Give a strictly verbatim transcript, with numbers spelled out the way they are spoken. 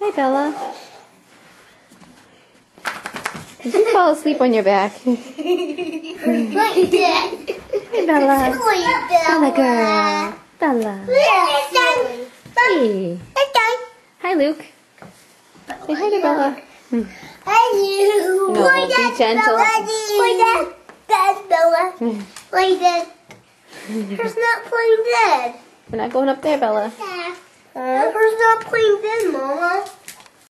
Hi, Bella. Did you fall asleep on your back? Like that. Hi, Bella. Bella. Bella girl. Bella. Hey. Hi, Luke. Say hi to Bella. Hi, you. No, we'll be gentle. Like that. That's Bella. Like that. Her's not playing dead. We're not going up there, Bella. Uh, her's not playing dead, Mama.